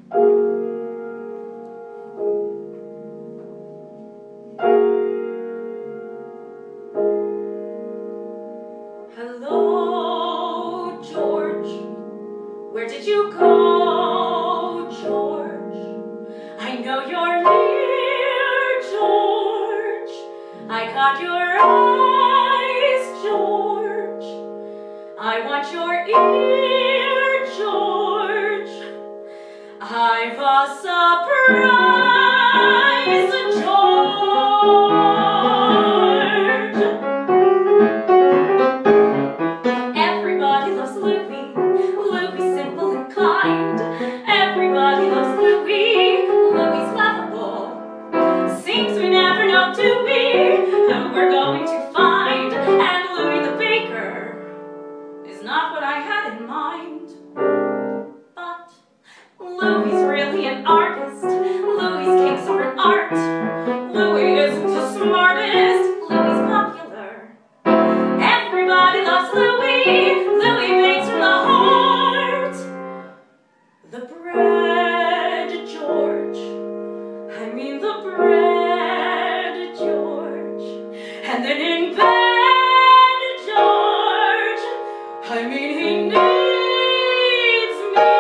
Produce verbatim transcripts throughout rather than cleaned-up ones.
Hello, George. Where did you go, George? I know you're near, George. I caught your eyes, George. I want your ear, George. I've a surprise, George. Everybody loves Louie. Louie's simple and kind. Everybody loves Louie. Louie's laughable. Seems we never know, do we, who we're going to find. And Louie the baker is not what I had in mind. But Louie's really an artist. Louie's cakes are an art. Louie isn't the smartest. Louie's popular. Everybody loves Louie. Louie bakes from the heart. The bread, George. I mean the bread, George. And then in bed, George. I mean he needs me.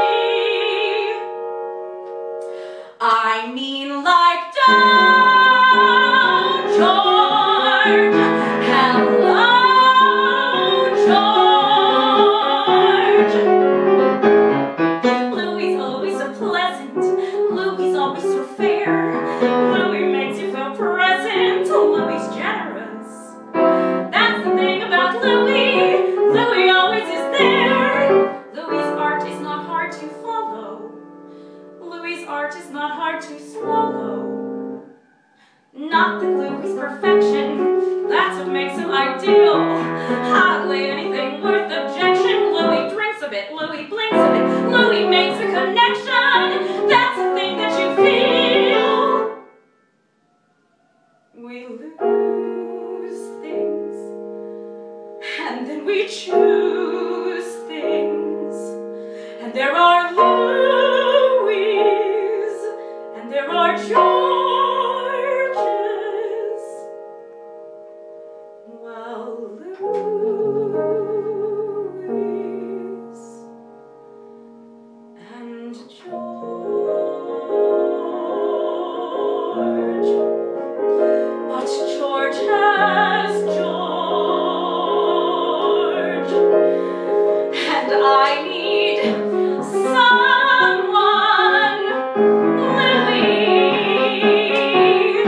I mean like down, George. Hello, George. Louie's always so pleasant. Louie's always so fair. Louie makes you feel present. Louie's generous. That's the thing about Louie. Louie always is there. Louie's art is not hard to follow. Louie's art is not hard to swallow. Not that Louie's perfection, that's what makes him ideal. Hardly anything worth objection. Louie drinks of it, Louie blinks of it. Louie makes a connection. That's the thing that you feel. We lose things, and then we choose things. And there are Louies, and there are Georges. Well, Louis and George. But George has George. And I need someone, Louie.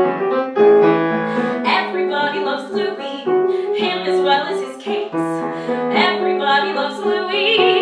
Everybody loves Louie, him as well as his cakes. Everybody loves Louie.